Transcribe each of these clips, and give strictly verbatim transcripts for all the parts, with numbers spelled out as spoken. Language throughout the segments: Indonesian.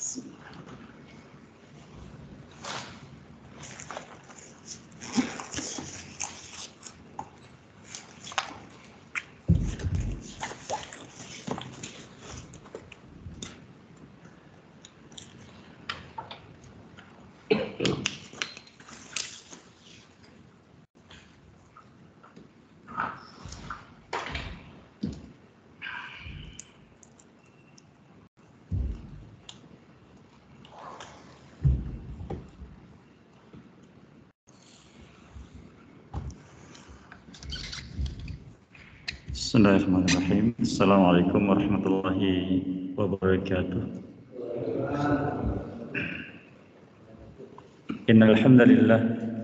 Bismillahirrahmanirrahim. Assalamualaikum warahmatullahi wabarakatuh. Innal hamdalillah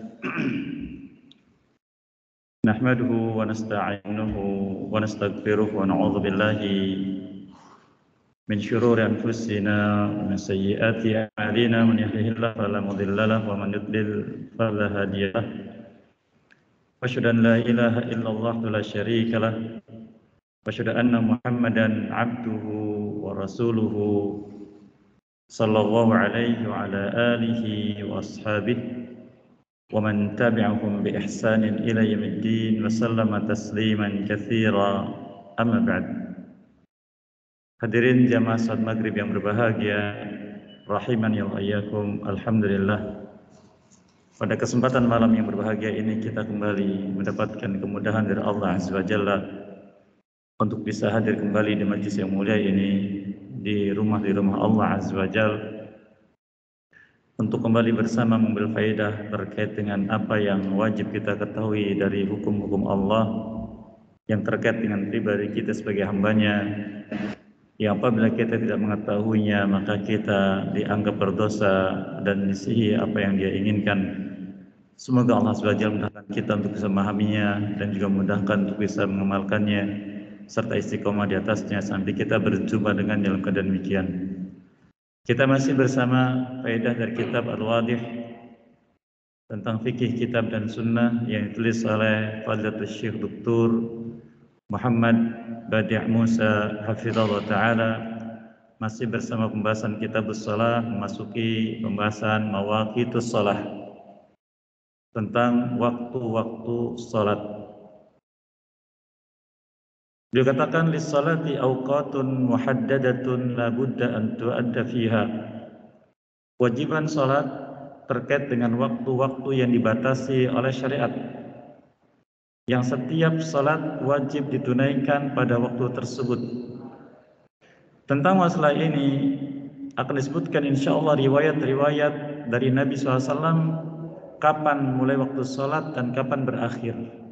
nahmaduhu wa nasta'inuhu wa nastaghfiruh wa na'udzu billahi min shururi anfusina wa min sayyiati a'malina man yahdihillahu fala mudilla lahu wa man yudlil fala hadiya lahu. Wa asyhadu an la ilaha illallah la syarika lahu wa asyhadu anna Muhammadan abduhu wa rasuluhu sallallahu alaihi wa ala alihi wa ashabihi wa man tabi'ahum bi ihsanin ila yaumiddin wa sallama tasliman katsira, amma ba'd. Hadirin jamaah salat maghrib yang berbahagia, rahimani wa iyyakum. Alhamdulillah, pada kesempatan malam yang berbahagia ini kita kembali mendapatkan kemudahan dari Allah Azza wa Jalla untuk bisa hadir kembali di majlis yang mulia ini, di rumah di rumah Allah Azza wa Jalla, untuk kembali bersama mengambil faedah terkait dengan apa yang wajib kita ketahui dari hukum-hukum Allah yang terkait dengan pribadi kita sebagai hambanya, yang apabila kita tidak mengetahuinya maka kita dianggap berdosa dan disihi apa yang Dia inginkan. Semoga Allah Subhanahu wa taala memudahkan kita untuk bisa memahaminya dan juga memudahkan untuk bisa mengamalkannya serta istiqomah di atasnya sampai kita berjumpa dengan dalam keadaan demikian. Kita masih bersama faedah dari kitab Al-Wadih tentang fikih kitab dan sunnah yang ditulis oleh Fadilatul Syekh Doktor Muhammad Badi' Musa hafizallahu taala. Masih bersama pembahasan kitab shalah, memasuki pembahasan mawaqitus shalah, tentang waktu-waktu salat. Dikatakan lis-salati awqatun muhaddadatun la budda an tu'adda fiha. Kewajiban salat terkait dengan waktu-waktu yang dibatasi oleh syariat, yang setiap salat wajib ditunaikan pada waktu tersebut. Tentang masalah ini akan disebutkan insyaallah riwayat-riwayat dari Nabi shallallahu alaihi wasallam kapan mulai waktu salat dan kapan berakhir,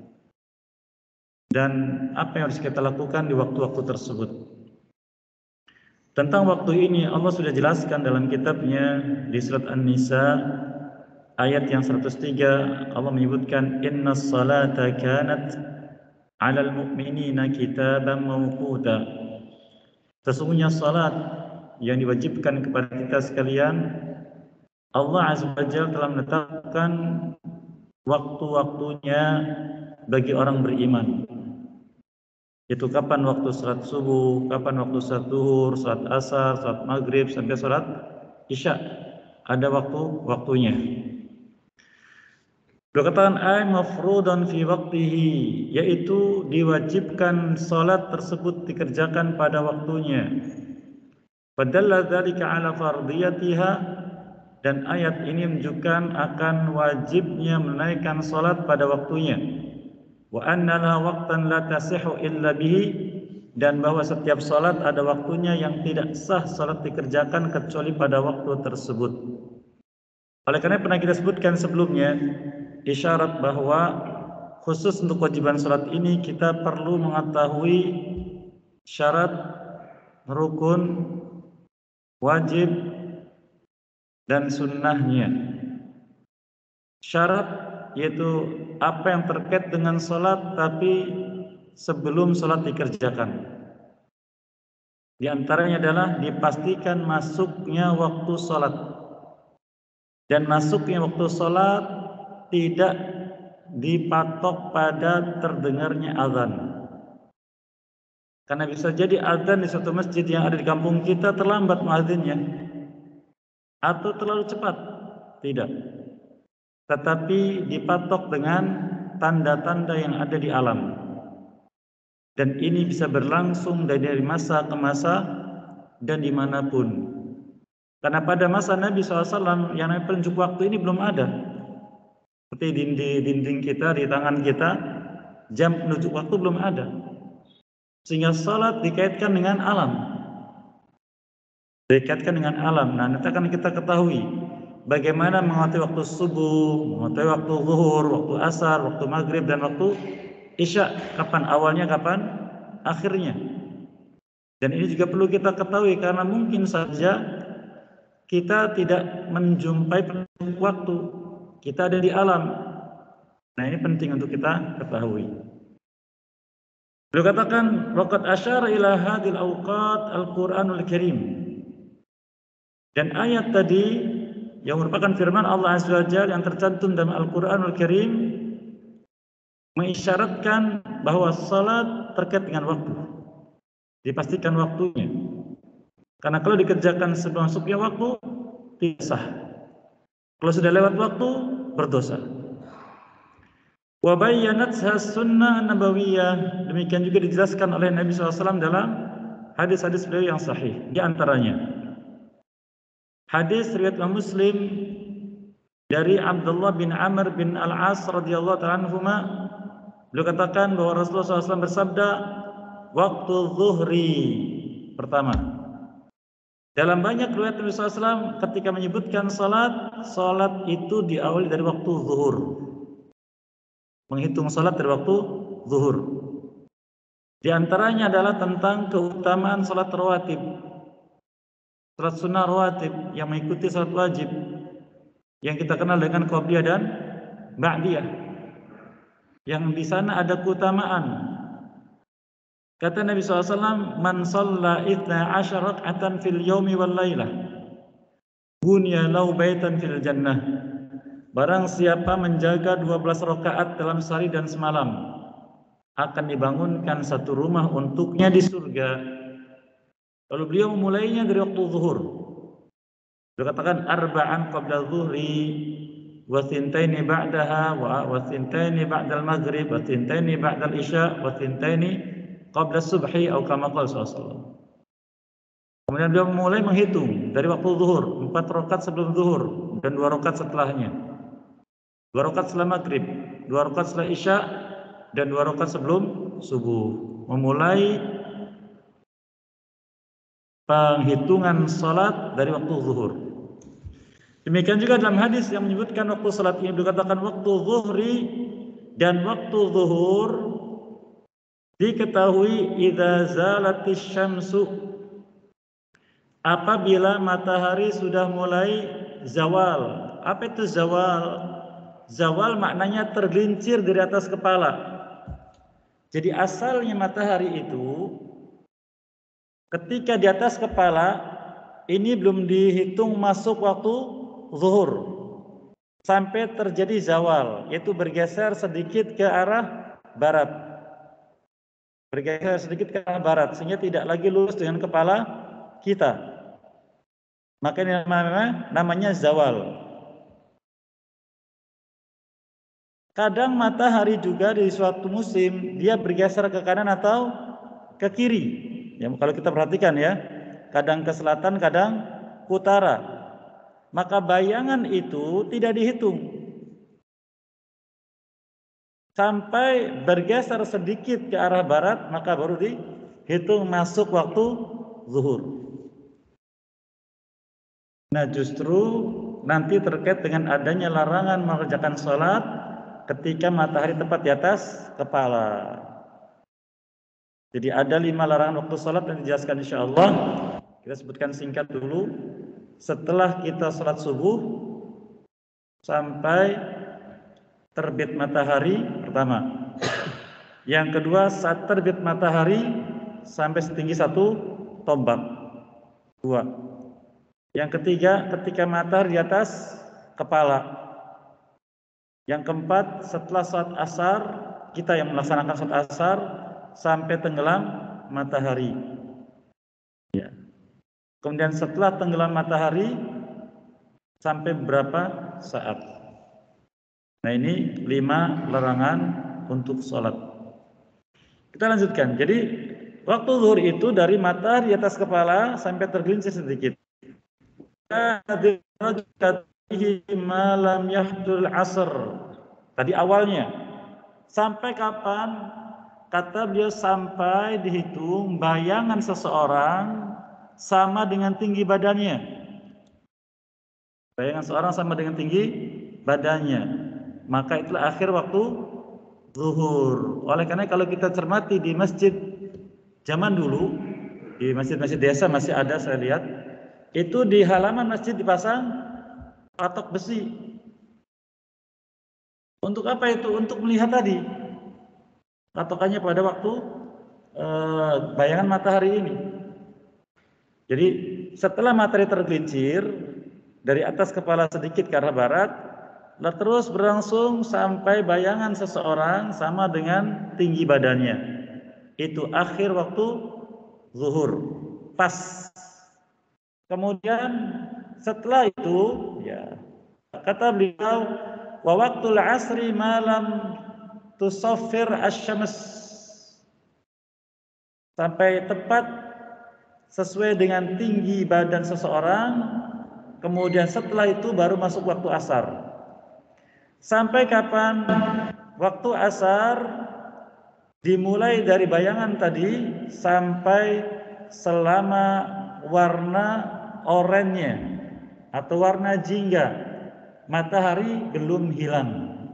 dan apa yang harus kita lakukan di waktu-waktu tersebut. Tentang waktu ini Allah sudah jelaskan dalam kitabnya di surat An-Nisa ayat yang seratus tiga. Allah menyebutkan innas salata kanat 'alal mu'minina kitaban mawquta. Sesungguhnya salat yang diwajibkan kepada kita sekalian, Allah Azza wa Jalla telah menetapkan waktu-waktunya bagi orang beriman. Itu kapan waktu salat subuh, kapan waktu salat zuhur, salat asar, salat maghrib sampai salat isya. Ada waktu-waktunya. Dikatakan ay mafrudan fi waqtihi, yaitu diwajibkan salat tersebut dikerjakan pada waktunya. Padalla dzalika ala fardiyatiha, dan ayat ini menunjukkan akan wajibnya menaikkan salat pada waktunya. Wa anna la waqtan la tasihhu illa bihi, dan bahwa setiap salat ada waktunya yang tidak sah salat dikerjakan kecuali pada waktu tersebut. Oleh karena pernah kita sebutkan sebelumnya, isyarat bahwa khusus untuk kewajiban salat ini kita perlu mengetahui syarat, rukun, wajib, dan sunnahnya. Syarat yaitu apa yang terkait dengan salat tapi sebelum salat dikerjakan. Di antaranya adalah dipastikan masuknya waktu salat, dan masuknya waktu salat tidak dipatok pada terdengarnya azan. Karena bisa jadi azan di suatu masjid yang ada di kampung kita terlambat muadzinnya. atau terlalu cepat. Tidak. Tetapi dipatok dengan tanda-tanda yang ada di alam. Dan ini bisa berlangsung dari masa ke masa dan dimanapun. Karena pada masa Nabi shallallahu alaihi wasallam yang namanya penunjuk waktu ini belum ada. Seperti di dinding kita, di tangan kita, jam penunjuk waktu belum ada. Sehingga salat dikaitkan dengan alam. Dikaitkan dengan alam. Nah, nanti akan kita ketahui bagaimana mengetahui waktu subuh, mengetahui waktu zuhur, waktu asar, waktu maghrib, dan waktu isya. Kapan awalnya, kapan akhirnya. Dan ini juga perlu kita ketahui karena mungkin saja kita tidak menjumpai penunjuk waktu. Kita ada di alam. Nah, ini penting untuk kita ketahui. Beliau katakan, waqad asyara ila hadhil awqat al-Qur'anul Karim. Dan ayat tadi yang merupakan firman Allah Azza wa Jalla yang tercantum dalam Al-Qur'anul Karim mengisyaratkan bahwa salat terkait dengan waktu. Dipastikan waktunya. Karena kalau dikerjakan sebelum masuknya waktu tidak sah. Kalau sudah lewat waktu berdosa. Wa bayyanatha sunnah nabawiyah. Demikian juga dijelaskan oleh Nabi shallallahu alaihi wasallam dalam hadis-hadis beliau yang sahih. Di antaranya hadis riwayat Muslim dari Abdullah bin Amr bin Al-As radhiyallahu ta'ala anhuma, beliau katakan bahwa Rasulullah shallallahu alaihi wasallam bersabda, waktu zuhri pertama. Dalam banyak riwayat Nabi shallallahu alaihi wasallam ketika menyebutkan salat, salat itu diawali dari waktu zuhur. Menghitung salat dari waktu zuhur. Di antaranya adalah tentang keutamaan salat rawatib. Salat sunnah rawatib yang mengikuti salat wajib yang kita kenal dengan qobliyah dan ba'diyah. Yang di sana ada keutamaan. Kata Nabi shallallahu alaihi wasallam, man shalla ithna asyara rak'atan fil yaumi wal lailah bunya lahu baitan fil jannah. Barang siapa menjaga dua belas rakaat dalam sehari dan semalam, akan dibangunkan satu rumah untuknya di surga. Lalu beliau memulainya dari waktu zuhur. Beliau katakan arba'an qabla zuhri wa thintaini ba'daha wa thintaini ba'dal maghrib wa thintaini ba'dal isya wa thintaini qabla subhi atau kama qala sallallahu alaihi wasallam. Kemudian beliau mulai menghitung dari waktu zuhur, empat rakaat sebelum zuhur dan dua rakaat setelahnya. Dua rakaat setelah maghrib, dua rakaat setelah isya dan dua rakaat sebelum subuh. Memulai penghitungan salat dari waktu zuhur. Demikian juga dalam hadis yang menyebutkan waktu salat ini dikatakan waktu zuhri dan waktu zuhur diketahui idza zalatis syamsu, apabila matahari sudah mulai zawal. Apa itu zawal? Zawal maknanya tergelincir dari atas kepala. Jadi asalnya matahari itu ketika di atas kepala ini belum dihitung masuk waktu zuhur sampai terjadi zawal, yaitu bergeser sedikit ke arah barat. Bergeser sedikit ke arah barat sehingga tidak lagi lurus dengan kepala kita. Maka ini namanya, namanya zawal. Kadang matahari juga di suatu musim dia bergeser ke kanan atau ke kiri. Ya, kalau kita perhatikan ya, kadang ke selatan, kadang ke utara. Maka bayangan itu tidak dihitung sampai bergeser sedikit ke arah barat, maka baru dihitung masuk waktu zuhur. Nah, justru nanti terkait dengan adanya larangan mengerjakan sholat ketika matahari tepat di atas kepala. Jadi ada lima larangan waktu sholat yang dijelaskan insyaallah. Kita sebutkan singkat dulu. Setelah kita sholat subuh sampai terbit matahari pertama. Yang kedua saat terbit matahari sampai setinggi satu tombak. Dua. Yang ketiga ketika matahari di atas kepala. Yang keempat setelah sholat asar, kita yang melaksanakan sholat asar sampai tenggelam matahari. Ya. Kemudian setelah tenggelam matahari sampai berapa saat. Nah, ini lima larangan untuk sholat. Kita lanjutkan. Jadi waktu zuhur itu dari matahari di atas kepala sampai tergelincir sedikit. Malam yahdul asr. Tadi awalnya. Sampai kapan? Kata beliau sampai dihitung bayangan seseorang sama dengan tinggi badannya. Bayangan seorang sama dengan tinggi badannya. Maka itulah akhir waktu zuhur. Oleh karena kalau kita cermati di masjid zaman dulu, di masjid-masjid desa masih ada saya lihat, itu di halaman masjid dipasang patok besi. Untuk apa itu? Untuk melihat tadi patokannya pada waktu eh, bayangan matahari ini. Jadi setelah matahari tergelincir dari atas kepala sedikit ke arah barat, lalu terus berlangsung sampai bayangan seseorang sama dengan tinggi badannya. Itu akhir waktu zuhur, pas. Kemudian setelah itu, ya kata beliau, wa waqtul asri malam tusaffir asy-syams, sampai tepat sesuai dengan tinggi badan seseorang. Kemudian setelah itu baru masuk waktu asar. Sampai kapan? Waktu asar dimulai dari bayangan tadi sampai selama warna oranye atau warna jingga matahari belum hilang.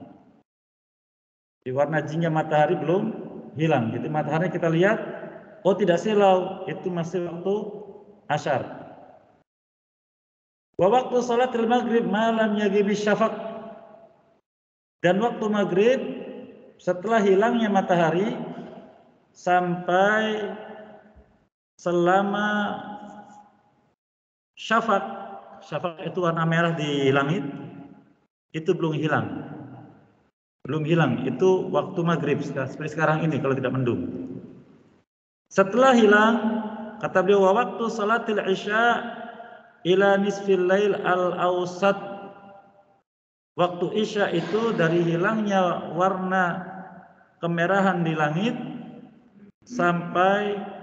Di warna jingga matahari belum hilang. Jadi matahari kita lihat, oh tidak silau, itu masih waktu asar. Wa waktu salatil maghrib malam yaghibi syafaq, dan waktu maghrib setelah hilangnya matahari sampai selama syafaq, syafaq itu warna merah di langit, itu belum hilang. Belum hilang, itu waktu maghrib seperti sekarang ini kalau tidak mendung. Setelah hilang, kata beliau, wa waktu salatil isya ila nisfil lail al-awsat, waktu isya itu dari hilangnya warna kemerahan di langit sampai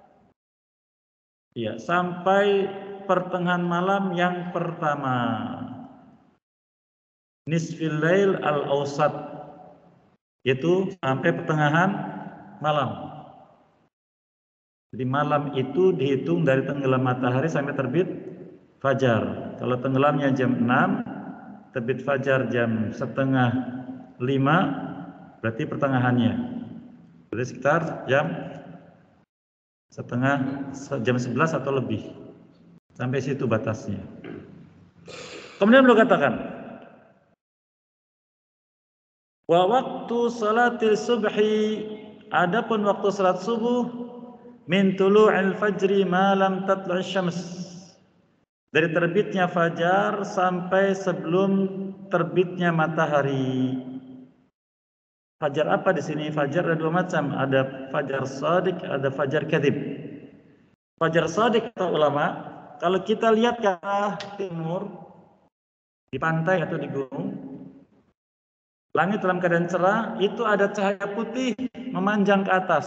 ya sampai pertengahan malam yang pertama. Nisfil lail al-awsat, yaitu sampai pertengahan malam. Jadi malam itu dihitung dari tenggelam matahari sampai terbit fajar. Kalau tenggelamnya jam enam, terbit fajar jam setengah lima, berarti pertengahannya. Berarti sekitar jam setengah jam sebelas atau lebih. Sampai situ batasnya. Kemudian beliau katakan, wa waktu salatil subhi, adapun waktu salat subuh, min tulu'il fajri ma lam tatlu'is syams, dari terbitnya fajar sampai sebelum terbitnya matahari. Fajar apa di sini? Fajar ada dua macam, ada fajar shadiq, ada fajar kadzib. Fajar shadiq kata ulama, kalau kita lihat ke arah timur di pantai atau di gunung, langit dalam keadaan cerah, itu ada cahaya putih memanjang ke atas.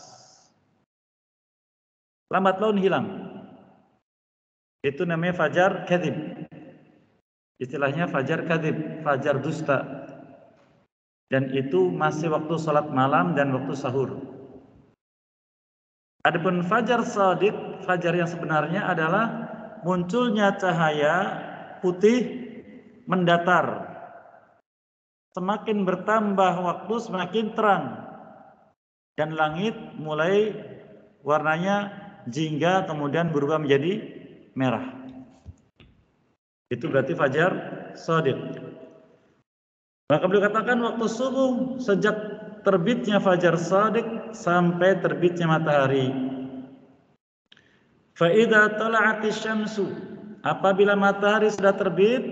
Lambat laun hilang. Itu namanya fajar kadzib. Istilahnya fajar kadzib, fajar dusta. Dan itu masih waktu salat malam dan waktu sahur. Adapun fajar shadiq, fajar yang sebenarnya adalah munculnya cahaya putih mendatar. Semakin bertambah waktu semakin terang, dan langit mulai warnanya jingga kemudian berubah menjadi merah. Itu berarti fajar shadiq. Maka beliau katakan waktu subuh sejak terbitnya fajar shadiq sampai terbitnya matahari. Fa idza tala'atis syamsu, apabila matahari sudah terbit,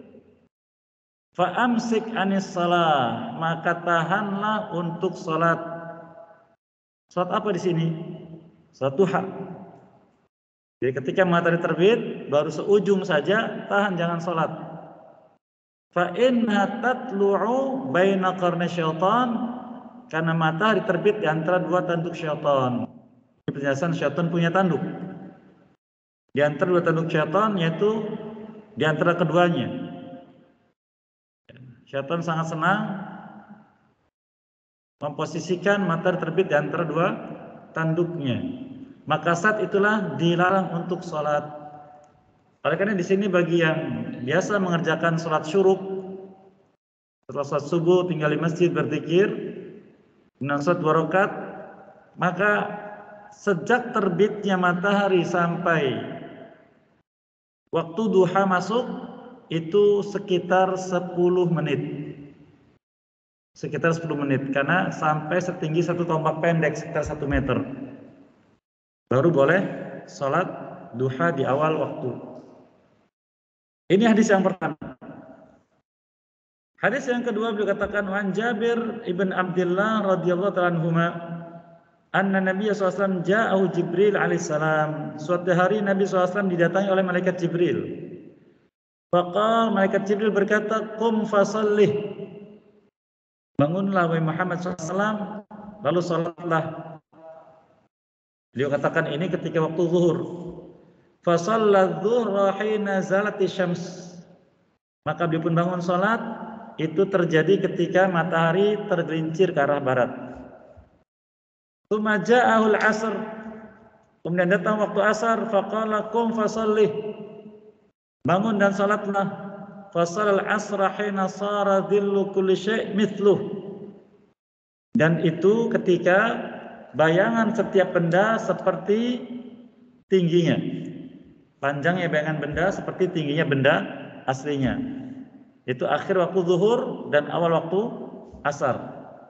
fa amsik anis shalah, maka tahanlah untuk salat. Salat apa di sini? Salat duha. Jadi ketika matahari terbit, baru seujung saja, tahan jangan sholat. Fa inna tatlu'u baina qarnay syaitan, karena matahari terbit di antara dua tanduk syaitan. Ini penjelasan syaitan punya tanduk. Di antara dua tanduk syaitan, yaitu di antara keduanya. Syaitan sangat senang memposisikan matahari terbit di antara dua tanduknya. Maka saat itulah dilarang untuk sholat. Oleh karena di sini bagi yang biasa mengerjakan sholat syuruk, setelah sholat subuh tinggal di masjid berzikir, menang sholat dua rakaat, maka sejak terbitnya matahari sampai waktu duha masuk itu sekitar sepuluh menit. Sekitar sepuluh menit, karena sampai setinggi satu tombak pendek sekitar satu meter. Baru boleh sholat duha di awal waktu. Ini hadis yang pertama. Hadis yang kedua beliau katakan, Wan Jabir ibn Abdullah radhiyallahu ta'ala anhuma, anna Nabi sallallahu alaihi wasallam ja'ahu Jibril alaihissalam. Suatu hari Nabi sallallahu alaihi wasallam didatangi oleh malaikat Jibril. Faqala, malaikat Jibril berkata, Qum fasallih. Bangunlah wahai Muhammad sallallahu alaihi wasallam, lalu salatlah. Beliau katakan ini ketika waktu zuhur. Fa shalla dzuhra hina zalati syams. Maka beliau pun bangun salat, itu terjadi ketika matahari tergelincir ke arah barat. Tsumma ja'ahul asr. Kemudian datang waktu asar, faqala qum fasallih. Bangun dan salatlah. Fa shallal asra hina sara dhillu kulli syai' mithluh. Dan itu ketika bayangan setiap benda seperti tingginya. Panjangnya bayangan benda seperti tingginya benda aslinya. Itu akhir waktu zuhur dan awal waktu asar.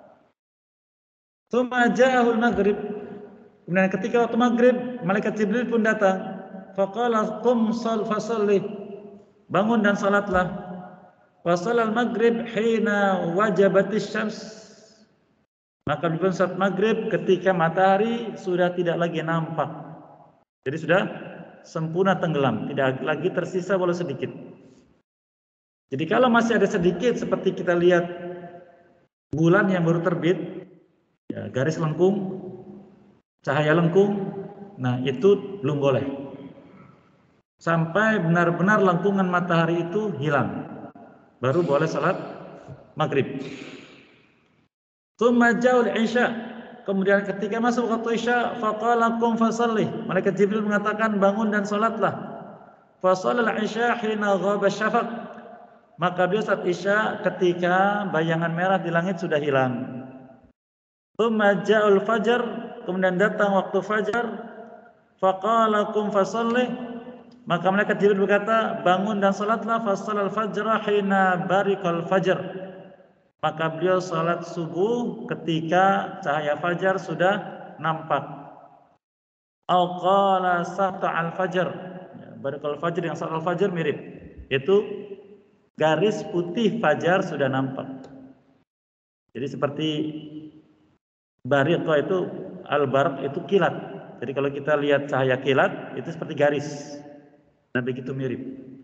Tsumma ja'ahul maghrib. Kemudian ketika waktu maghrib, malaikat Jibril pun datang. Faqala qum shal fasallih. Bangun dan salatlah. Fa shalal maghrib hina wajabatis syams. Maka beliau salat maghrib ketika matahari sudah tidak lagi nampak. Jadi sudah sempurna tenggelam, tidak lagi tersisa walau sedikit. Jadi kalau masih ada sedikit seperti kita lihat bulan yang baru terbit, ya, garis lengkung, cahaya lengkung, nah itu belum boleh. Sampai benar-benar lengkungan matahari itu hilang, baru boleh salat maghrib. Tsumma ja'ul isya. Kemudian ketika masuk waktu isya, faqala qum fasallih. Malaikat Jibril mengatakan bangun dan salatlah. Fa shallal isya hina ghaba syafaq. Maka beliau salat isya ketika bayangan merah di langit sudah hilang. Tsumma ja'ul fajar. Kemudian datang waktu fajar. Faqala qum fasallih. Maka malaikat Jibril berkata, bangun dan salatlah. Fa shallal fajra hina barikal fajr. Maka beliau salat subuh ketika cahaya fajar sudah nampak. Au qala sata'al fajar. Barikal fajr yang sata'al fajar mirip. Itu garis putih fajar sudah nampak. Jadi seperti bariqah itu, al-barq itu kilat. Jadi kalau kita lihat cahaya kilat itu seperti garis. Nah begitu mirip.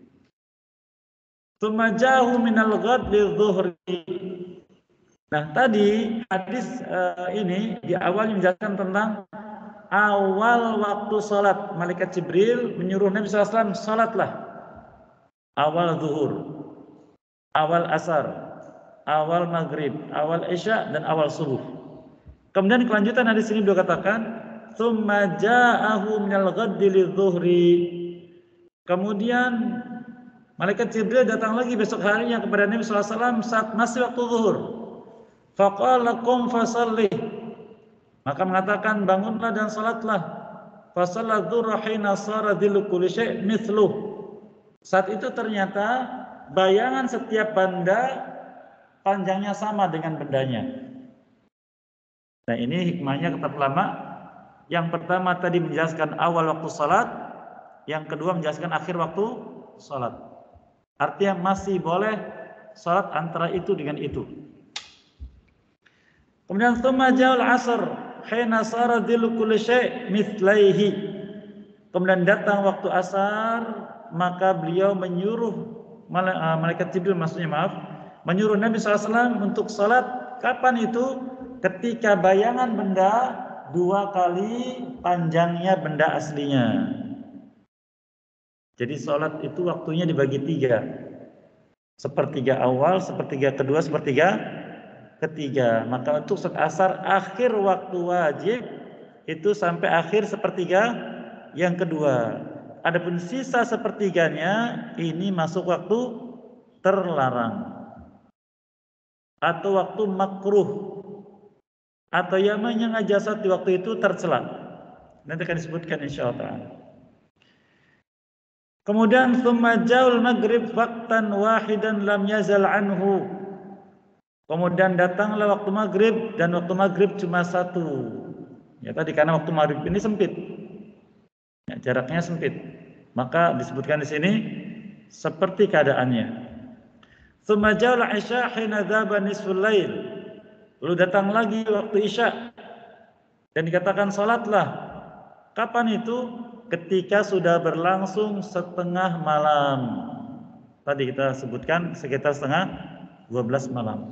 Tsumma ja'ahu minal ghadli dhuhri. Nah tadi hadis uh, ini di awal menjelaskan tentang awal waktu sholat. Malaikat Jibril menyuruh Nabi shallallahu alaihi wasallam sholatlah. Awal zuhur, awal asar, awal maghrib, awal isya dan awal subuh. Kemudian kelanjutan hadis ini beliau katakan, tsumma ja'ahu minal ghadli lidzuhri. Kemudian malaikat Jibril datang lagi besok harinya kepada Nabi shallallahu alaihi wasallam saat masih waktu zuhur. Faqala qum fasallih. Maka mengatakan bangunlah dan salatlah. Fa shalla dzurra hina sara dhillu kulli syai' mithluh. Saat itu ternyata bayangan setiap benda panjangnya sama dengan bendanya. Nah ini hikmahnya kata ulama. Yang pertama tadi menjelaskan awal waktu salat, yang kedua menjelaskan akhir waktu salat. Artinya masih boleh salat antara itu dengan itu. Kemudian tsumma ja'al asr hina sara dhillu kulli syai' mithlaihi. Kemudian datang waktu asar, maka beliau menyuruh malaikat Jibril, maksudnya maaf, menyuruh Nabi shallallahu alaihi wasallam untuk salat. Kapan itu? Ketika bayangan benda dua kali panjangnya benda aslinya. Jadi salat itu waktunya dibagi tiga. Sepertiga awal, sepertiga kedua, sepertiga ketiga. Maka untuk salat asar akhir waktu wajib itu sampai akhir sepertiga yang kedua. Adapun sisa sepertiganya ini masuk waktu terlarang atau waktu makruh, atau yang namanya jasad di waktu itu tercela. Nanti akan disebutkan insyaallah. Kemudian tsumma ja'al maghrib waqtan wahidan lam yazal anhu. Kemudian datanglah waktu maghrib, dan waktu maghrib cuma satu. Ya tadi karena waktu maghrib ini sempit. Ya, jaraknya sempit. Maka disebutkan di sini seperti keadaannya. Tsumma ja'al isya hina dzaba nisful lail. Lalu datang lagi waktu isya dan dikatakan salatlah. Kapan itu? Ketika sudah berlangsung setengah malam. Tadi kita sebutkan sekitar setengah dua belas malam.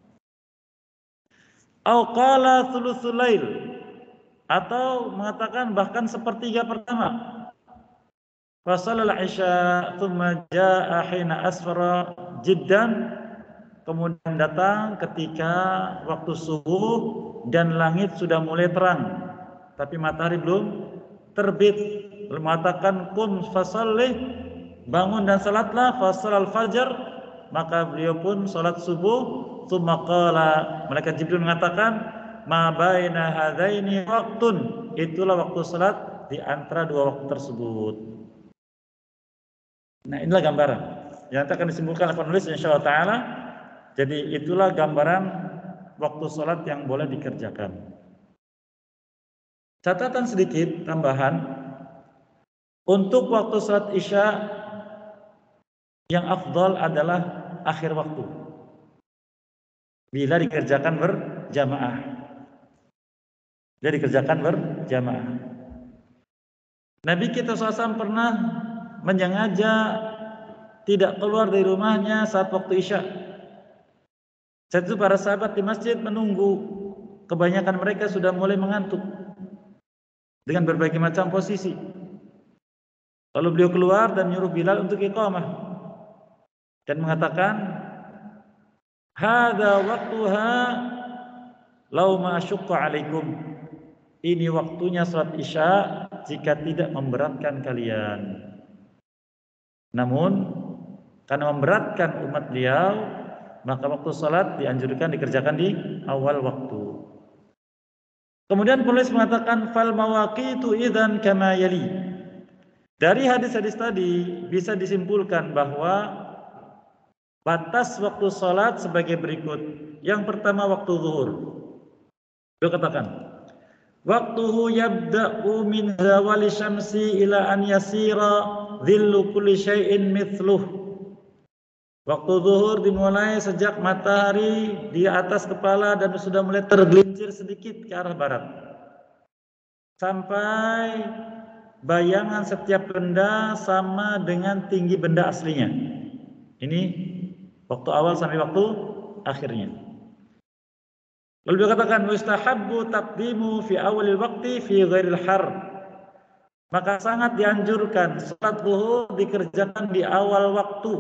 Au qala thulutsul lail, atau mengatakan bahkan sepertiga pertama. Fa shalal isya tsumma jaa hina asfara jiddan. Kemudian datang ketika waktu subuh dan langit sudah mulai terang, tapi matahari belum terbit. Lalu mengatakan kum fasallih, bangun dan salatlah. Fasalal fajar, maka beliau pun salat subuh. Tsumma qala, malaikat Jibril mengatakan ma baina hadaini waqtun, itulah waktu salat di antara dua waktu tersebut. Nah, inilah gambaran yang akan disimpulkan oleh penulis insyaallah taala. Jadi itulah gambaran waktu salat yang boleh dikerjakan. Catatan sedikit tambahan, untuk waktu salat isya yang afdal adalah akhir waktu bila dikerjakan berjamaah. Bila dikerjakan berjamaah. Nabi kita shallallahu alaihi wasallam pernah menyengaja tidak keluar dari rumahnya saat waktu isya. Saat itu para sahabat di masjid menunggu. Kebanyakan mereka sudah mulai mengantuk dengan berbagai macam posisi. Lalu beliau keluar dan menyuruh Bilal untuk iqamah dan mengatakan, "Hadza waqtuha law ma asyqa 'alaikum." Ini waktunya salat isya jika tidak memberatkan kalian. Namun karena memberatkan umat beliau, maka waktu salat dianjurkan dikerjakan di awal waktu. Kemudian penulis mengatakan fal mawaqitu idzan kama yali. Dari hadis-hadis tadi bisa disimpulkan bahwa batas waktu salat sebagai berikut. Yang pertama waktu zuhur. Beliau katakan, waktuhu yabda'u min zawali syamsi ila an yasira dhillu kulli syai'in mithluh. Waktu zuhur dimulai sejak matahari di atas kepala dan sudah mulai tergelincir sedikit ke arah barat, sampai bayangan setiap benda sama dengan tinggi benda aslinya. Ini waktu awal sampai waktu akhirnya. Lalu dia katakan mustahabbu taqdimu fi awalil waqti fi ghairil har. Maka sangat dianjurkan salat zuhur dikerjakan di awal waktu,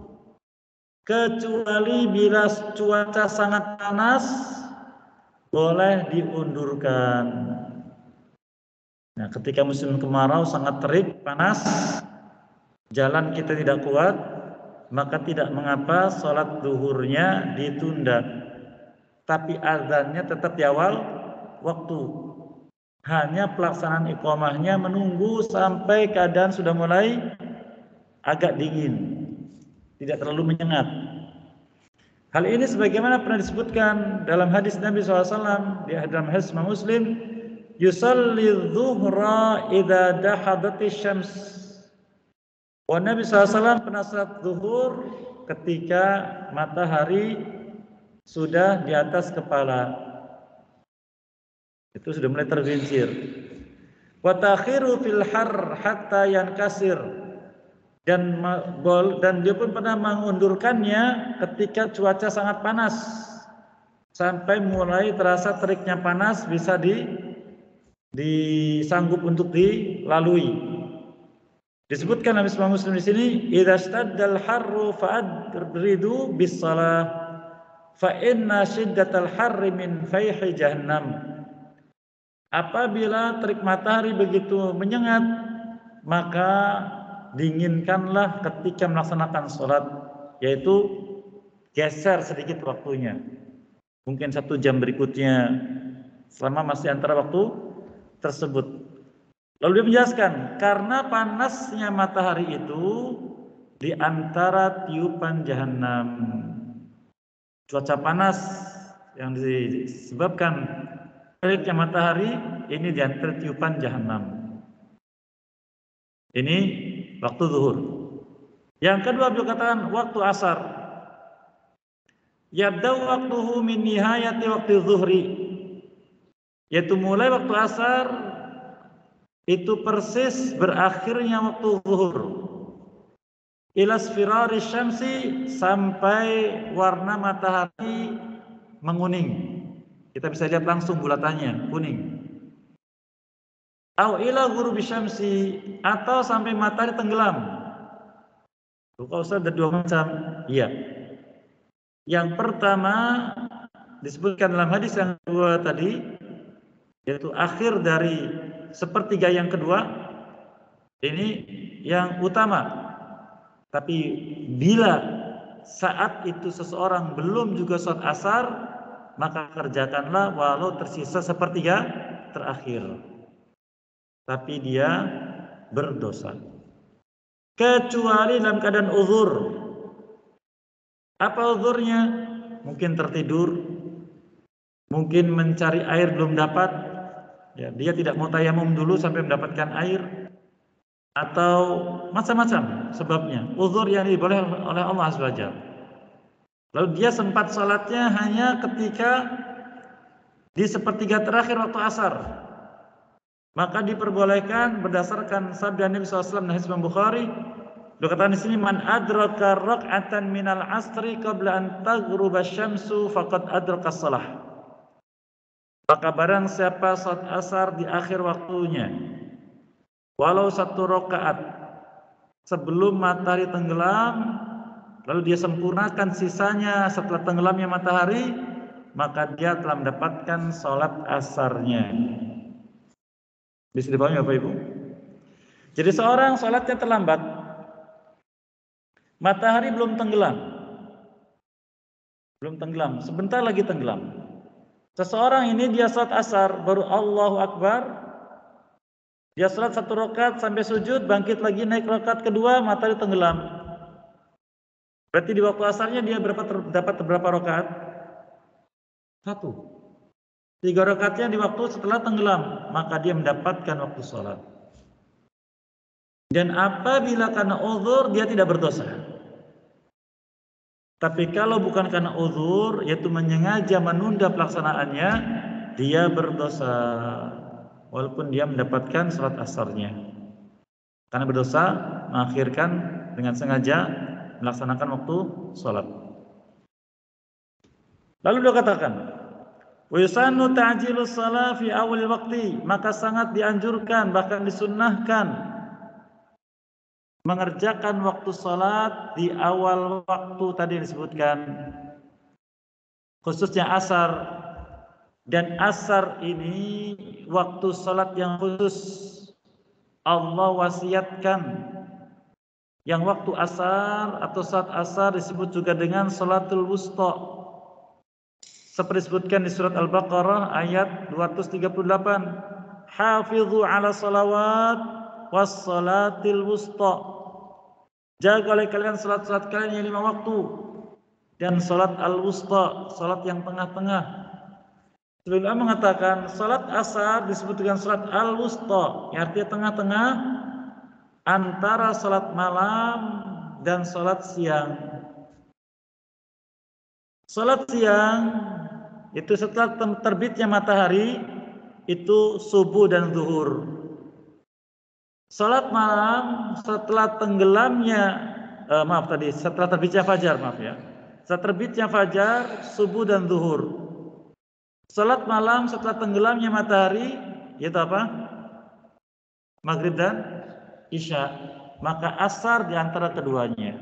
kecuali bila cuaca sangat panas boleh diundurkan. Nah, ketika musim kemarau sangat terik, panas, jalan kita tidak kuat, maka tidak mengapa sholat zuhurnya ditunda, tapi azannya tetap di awal waktu. Hanya pelaksanaan iqamahnya menunggu sampai keadaan sudah mulai agak dingin, tidak terlalu menyengat. Hal ini sebagaimana pernah disebutkan dalam hadis Nabi shallallahu alaihi wasallam di dalam hadis Muslim, yusalli dhuhra idza dahadatis syams. Wa Nabi shallallahu alaihi wasallam pernah salat zuhur ketika matahari sudah di atas kepala. Itu sudah mulai tergelincir. Wa takhiru fil har hatta yankasir, dan dan dia pun pernah mengundurkannya ketika cuaca sangat panas sampai mulai terasa teriknya panas bisa di disanggup untuk dilalui. Disebutkan Nabi sallallahu alaihi wasallam di sini, idza staddal harru fa'adridu bis shalah fa inna shiddatal harri min fayhi jahannam. Apabila terik matahari begitu menyengat, maka dinginkanlah ketika melaksanakan sholat, yaitu geser sedikit waktunya, mungkin satu jam berikutnya selama masih antara waktu tersebut. Lalu dia menjelaskan, karena panasnya matahari itu di antara tiupan jahanam. Cuaca panas yang disebabkan teriknya matahari ini di antara tiupan jahanam. Ini waktu zuhur. Yang kedua beliau katakan waktu asar. Yabda'u waqtuhu min nihayati waqti zuhri, yaitu mulai waktu asar itu persis berakhirnya waktu zuhur, ila sfirari syamsi, sampai warna matahari menguning. Kita bisa lihat langsung bulatannya kuning. Au ila ghurubi syamsi, atau sampai matahari tenggelam. Kalau Ustaz ada dua macam. Iya. Yang pertama disebutkan dalam hadis yang kedua tadi, yaitu akhir dari sepertiga yang kedua, ini yang utama. Tapi bila saat itu seseorang belum juga sholat asar, maka kerjakanlah walau tersisa sepertiga terakhir. Tapi dia berdosa. Kecuali dalam keadaan uzur. Apa uzurnya? Mungkin tertidur, mungkin mencari air belum dapat, ya, dia tidak mau tayamum dulu sampai mendapatkan air, atau macam-macam sebabnya. Uzur yang dibolehkan oleh Allah Subhanahu wa taala. Lalu dia sempat salatnya hanya ketika di sepertiga terakhir waktu asar, maka diperbolehkan berdasarkan sabda Nabi sallallahu alaihi wasallam hadis Imam Bukhari. Dikatakan di sini, man adraka rak'atan minal asri qabla an taghruba syamsu faqad adraka shalah. Maka barang siapa salat asar di akhir waktunya, walau satu rakaat sebelum matahari tenggelam, lalu dia sempurnakan sisanya setelah tenggelamnya matahari, maka dia telah mendapatkan salat asarnya. Bisa dipahami Bapak Ibu? Jadi seorang salatnya terlambat, matahari belum tenggelam, belum tenggelam, sebentar lagi tenggelam. Seseorang ini dia salat asar, baru Allahu Akbar, dia salat satu rakaat sampai sujud, bangkit lagi naik rakaat kedua, matahari tenggelam. Berarti di waktu asarnya dia berapa dapat berapa rakaat? Satu. Tiga rakaatnya di waktu setelah tenggelam, maka dia mendapatkan waktu salat. Dan apabila karena uzur, dia tidak berdosa. Tapi kalau bukan karena uzur, yaitu menyengaja menunda pelaksanaannya, dia berdosa, walaupun dia mendapatkan salat asarnya. Karena berdosa mengakhirkan dengan sengaja melaksanakan waktu salat. Lalu dia katakan, wa yusannu ta'jilus shalah fi awal waqti, maka sangat dianjurkan, bahkan disunnahkan mengerjakan waktu salat di awal waktu tadi disebutkan, khususnya asar. Dan asar ini waktu salat yang khusus Allah wasiatkan. Yang waktu asar atau saat asar disebut juga dengan salatul wusta, seperti disebutkan di surat Al-Baqarah ayat dua ratus tiga puluh delapan, hafizu ala salawat was salatil wusta, jaga oleh kalian salat-salat kalian yang lima waktu dan salat al-wusta, salat yang tengah-tengah. Sebelumnya mengatakan salat asar disebut dengan salat al-wusta, yang artinya tengah-tengah antara salat malam dan salat siang. Salat siang itu setelah terbitnya matahari, itu subuh dan zuhur. Salat malam setelah tenggelamnya, eh, maaf tadi, setelah terbitnya fajar, maaf ya. Setelah terbitnya fajar, subuh dan zuhur. Salat malam setelah tenggelamnya matahari, yaitu apa? Maghrib dan isya. Maka asar di antara keduanya.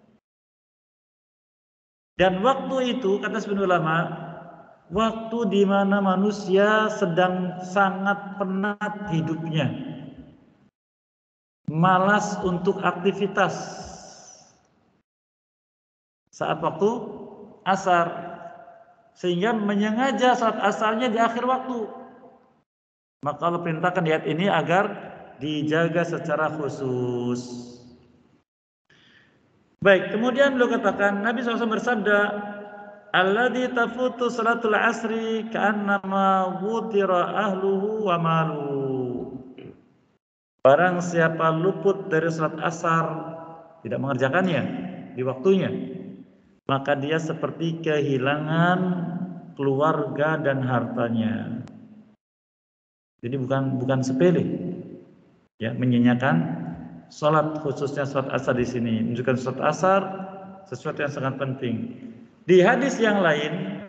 Dan waktu itu, kata sebagian ulama, waktu di mana manusia sedang sangat penat hidupnya, malas untuk aktivitas, saat waktu asar, sehingga menyengaja saat asarnya di akhir waktu. Maka Allah perintahkan di ayat ini agar dijaga secara khusus. Baik, kemudian beliau katakan, Nabi shallallahu alaihi wasallam bersabda, alladzi tafutu salatul asri ka'annama wutira ahluhu wa maluhu. Barang siapa luput dari salat asar, tidak mengerjakannya di waktunya, maka dia seperti kehilangan keluarga dan hartanya. Jadi bukan bukan sepele, ya, menyanyikan salat, khususnya salat asar di sini. Menunjukkan salat asar sesuatu yang sangat penting. Di hadis yang lain,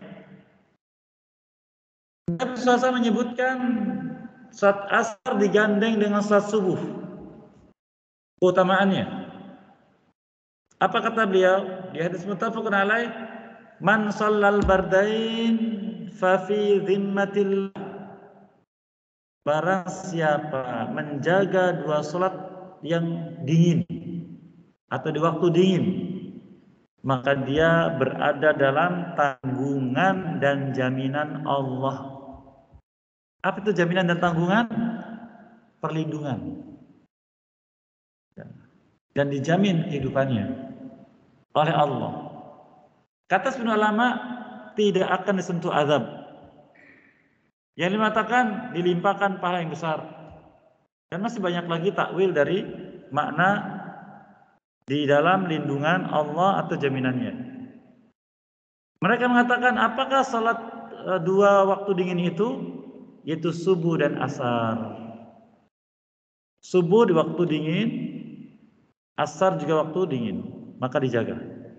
Nabi shallallahu alaihi wasallam menyebutkan salat asar digandeng dengan salat subuh, keutamaannya. Apa kata beliau di hadis muttafaqun alaih? Man shallal bardain fa fi dhimmatillah. Barang siapa menjaga dua salat yang dingin atau di waktu dingin, maka dia berada dalam tanggungan dan jaminan Allah. Apa itu jaminan dan tanggungan? Perlindungan. Dan dijamin kehidupannya oleh Allah. Kata sebagian ulama, tidak akan disentuh azab. Yang dimatakan dilimpahkan pahala yang besar. Dan masih banyak lagi takwil dari makna di dalam lindungan Allah atau jaminannya. Mereka mengatakan, apakah salat e, dua waktu dingin itu, yaitu subuh dan asar. Subuh di waktu dingin, asar juga waktu dingin, maka dijaga.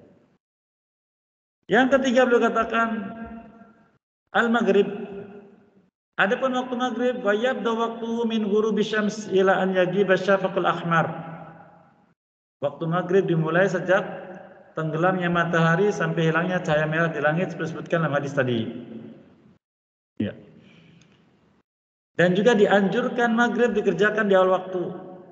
Yang ketiga beliau katakan al-maghrib. Adapun waktu maghrib, wa yabda waktu min ghurubi syams ila an yagiba syafaqul ahmar. Waktu maghrib dimulai sejak tenggelamnya matahari sampai hilangnya cahaya merah di langit, seperti disebutkan dalam hadis tadi. Ya. Dan juga dianjurkan maghrib dikerjakan di awal waktu.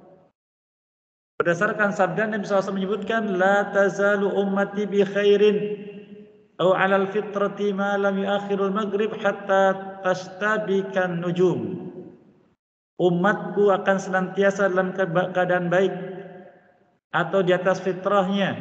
Berdasarkan sabda Nabi shallallahu alaihi wasallam menyebutkan, la tazalu ummati bi khairin aw 'alal fitrati ma lam yuakhirul maghrib hatta tastabikan nujum. Umatku akan senantiasa dalam keadaan baik atau di atas fitrahnya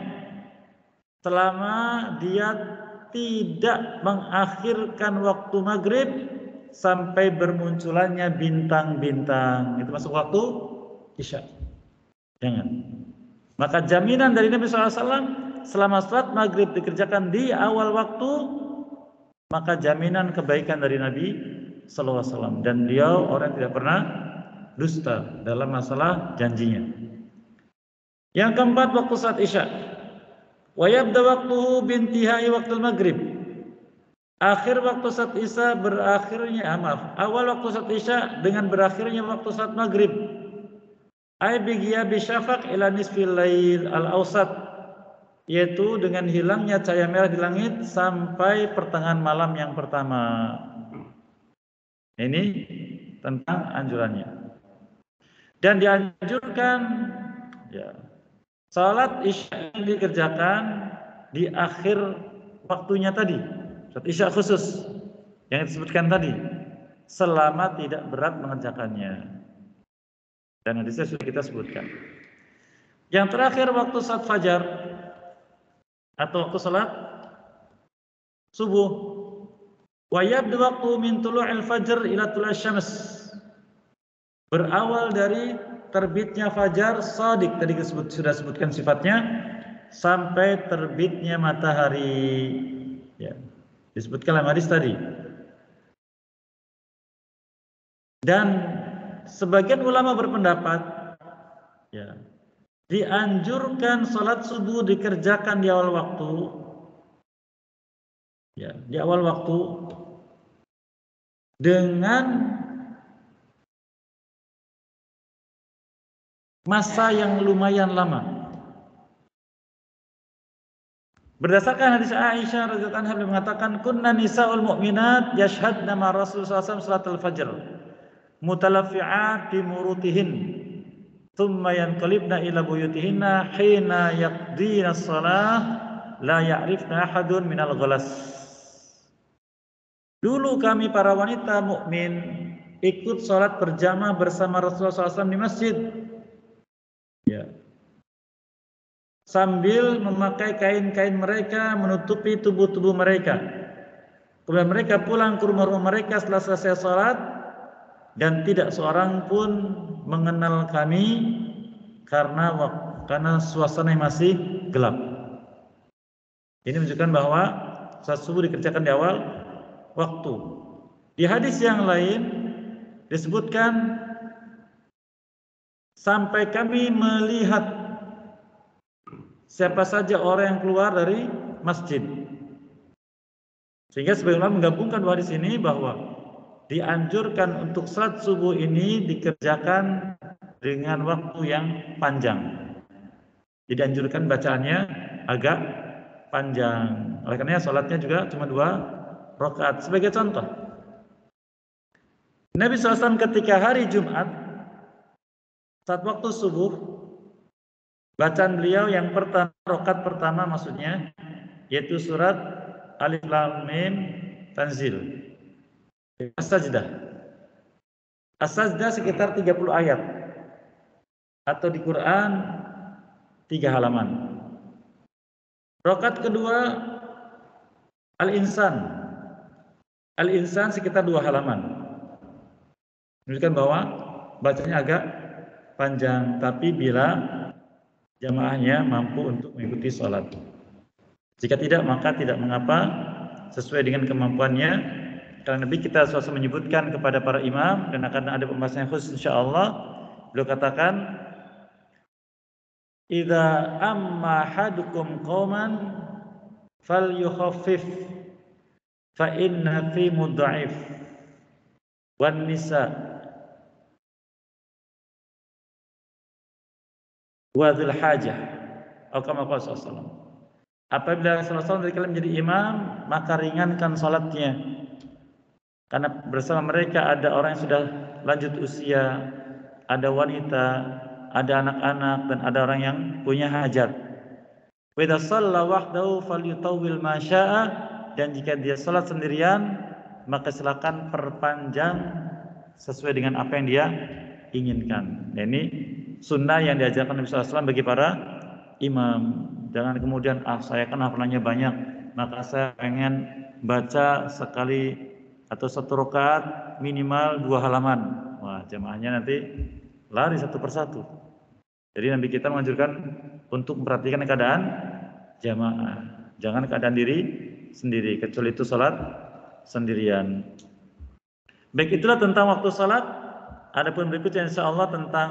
selama dia tidak mengakhirkan waktu maghrib sampai bermunculannya bintang-bintang. Itu masuk waktu isya. Jangan. Maka jaminan dari Nabi shallallahu alaihi wasallam, selama salat maghrib dikerjakan di awal waktu, maka jaminan kebaikan dari Nabi sallallahu alaihi wasallam. Dan beliau orang yang tidak pernah dusta dalam masalah janjinya. Yang keempat, waktu salat isya. Wa yabda waqtuhu bintihai waktu maghrib. Akhir waktu salat isya berakhirnya, ah, maaf, awal waktu salat isya dengan berakhirnya waktu salat maghrib. Ay bigiyabi syafaq ila nisfil lail al-awsat, yaitu dengan hilangnya cahaya merah di langit sampai pertengahan malam yang pertama. Ini tentang anjurannya. Dan dianjurkan, ya, salat isya yang dikerjakan di akhir waktunya tadi, salat isya khusus yang disebutkan tadi, selama tidak berat mengerjakannya. Dan hadisnya sudah kita sebutkan. Yang terakhir, waktu salat fajar atau waktu salat subuh. Wa yabdu waqtu min tulu'il fajr ila tulu'il syams. Berawal dari terbitnya fajar shadiq, tadi disebut, sudah sebutkan sifatnya, sampai terbitnya matahari. Ya, disebutkan dalam hadis tadi. Dan sebagian ulama berpendapat Ya. Dianjurkan sholat subuh dikerjakan di awal waktu. Ya, di awal waktu dengan masa yang lumayan lama. Berdasarkan hadis Aisyah radhiyallahu anha mengatakan kunna nisaul mu'minat yashhadna ma Rasulullah sallallahu alaihi wasallam salatul fajr mutalaffi'at bi murutihin thumma yanqalibna ila buyutihinna hina yaqdina shalah la ya'rifna ahadun minal ghalas. Dulu kami para wanita mukmin ikut sholat berjamaah bersama Rasulullah sallallahu alaihi wasallam di masjid. Ya. Sambil memakai kain-kain mereka menutupi tubuh-tubuh mereka. Kemudian mereka pulang ke rumah-rumah mereka setelah selesai sholat dan tidak seorang pun mengenal kami karena karena suasana yang masih gelap. Ini menunjukkan bahwa sholat subuh dikerjakan di awal waktu. Di hadis yang lain disebutkan sampai kami melihat siapa saja orang yang keluar dari masjid. Sehingga sebagian ulama menggabungkan dua hadis ini bahwa dianjurkan untuk salat subuh ini dikerjakan dengan waktu yang panjang. Jadi dianjurkan bacaannya agak panjang. Oleh karenanya salatnya juga cuma dua rakaat. Sebagai contoh, Nabi shallallahu alaihi wasallam ketika hari Jumat saat waktu subuh, bacaan beliau yang pertama, rakaat pertama maksudnya, yaitu surat Alif Lam Mim Tanzil. As-Sajdah. As-Sajdah sekitar tiga puluh ayat. Atau di Quran tiga halaman. Rakaat kedua Al-Insan. Al-Insan sekitar dua halaman. Menunjukkan bahwa bacanya agak panjang, tapi bila jamaahnya mampu untuk mengikuti sholat. Jika tidak, maka tidak mengapa, sesuai dengan kemampuannya. Karena Nabi kita selalu menyebutkan kepada para imam, dan akan ada pembahasan khusus insyaallah. Beliau katakan, "Idza amma hadukum qauman falyukhaffif fa inna fi mudha'if wan nisa wa dzul hajah." Atau kama qala sallallahu alaihi wasallam. Apabila Rasulullah dari kalian menjadi imam, maka ringankan salatnya. Karena bersama mereka ada orang yang sudah lanjut usia, ada wanita, ada anak-anak, dan ada orang yang punya hajat. Wa idza shalla wahdahu falyutawwil ma syaa, dan jika dia salat sendirian, maka silakan perpanjang sesuai dengan apa yang dia inginkan. Nah, ini sunnah yang diajarkan Nabi sallallahu alaihi wasallam bagi para imam. Jangan kemudian, ah saya kan hafalannya banyak, maka saya pengen baca sekali atau satu rakaat minimal dua halaman. Wah, jamaahnya nanti lari satu persatu. Jadi Nabi kita menganjurkan untuk memperhatikan keadaan jamaah. Jangan keadaan diri sendiri, kecuali itu salat sendirian. Baik, itulah tentang waktu salat. Adapun berikutnya insyaallah tentang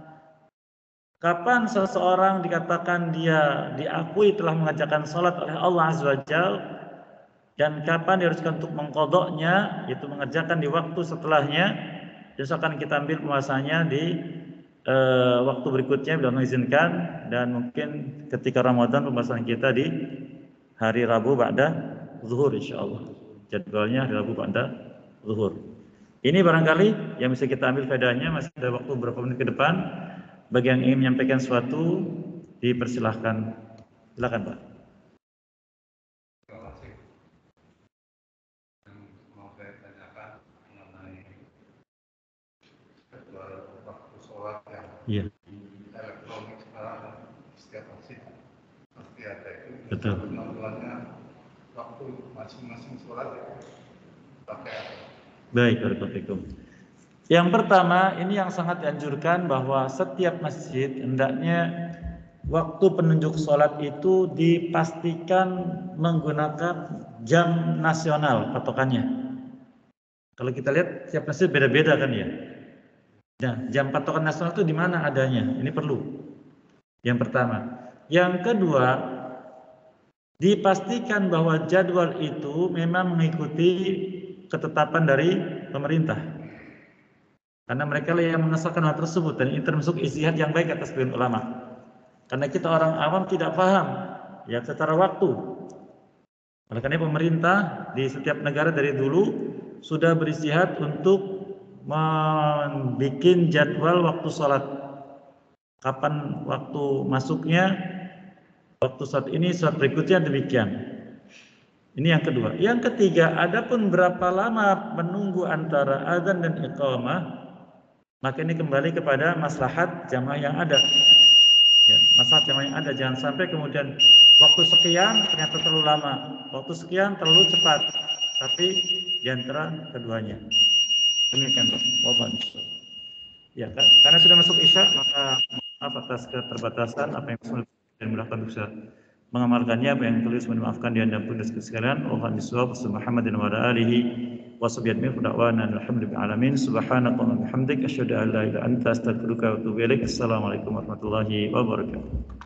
kapan seseorang dikatakan dia diakui telah mengerjakan salat oleh Allah Azza wa Jalla, dan kapan diharuskan untuk mengqadha'nya, yaitu mengerjakan di waktu setelahnya. Insya Allah akan kita ambil pembahasannya di uh, waktu berikutnya bila mengizinkan, dan mungkin ketika Ramadan pembahasan kita di hari Rabu ba'da zuhur insyaallah. Jadwalnya hari Rabu ba'da zuhur. Ini barangkali yang bisa kita ambil faedahnya. Masih ada waktu beberapa menit ke depan. Bagi yang ingin menyampaikan sesuatu, dipersilahkan. Silakan, Pak. Terima kasih. Yang mau saya tanyakan mengenai jadwal waktu sholat yang Iya. di elektronik sekarang, setiap masjid pasti ada itu. Betul. Penampilannya waktu masing-masing sholat ya, pakai apa? Baik, barakallahu. Yang pertama, ini yang sangat dianjurkan bahwa setiap masjid hendaknya waktu penunjuk sholat itu dipastikan menggunakan jam nasional patokannya. Kalau kita lihat setiap masjid beda-beda kan ya. Nah, jam patokan nasional itu di mana adanya? Ini perlu. Yang pertama. Yang kedua, dipastikan bahwa jadwal itu memang mengikuti ketetapan dari pemerintah. Karena mereka lah yang mengesahkan hal tersebut dan ini termasuk ijtihad yang baik atas sebagian ulama. Karena kita orang awam tidak paham ya secara waktu. Oleh karena pemerintah di setiap negara dari dulu sudah beristihad untuk membuat jadwal waktu sholat. Kapan waktu masuknya, waktu saat ini, saat berikutnya demikian. Ini yang kedua. Yang ketiga, adapun berapa lama menunggu antara azan dan iqamah, maka ini kembali kepada maslahat jamaah yang ada. Ya, maslahat jamaah yang ada. Jangan sampai kemudian waktu sekian ternyata terlalu lama, waktu sekian terlalu cepat. Tapi di antara keduanya. Demikian, Pak. Wallahualam. Ya, karena sudah masuk Isya, maka maaf atas keterbatasan apa yang sulit dan mudahkan bisa mengamalkannya, apa yang tulis memaafkan di anda pun sekalian. Wallahualam bishawab. Muhammadin wa ala alihi washabbihi da'wana alhamdulillahi alamin. Subhanakallahumma wa bihamdik asyhadu an la ilaha illa anta astaghfiruka wa atubu ilaik. Assalamualaikum warahmatullahi wabarakatuh.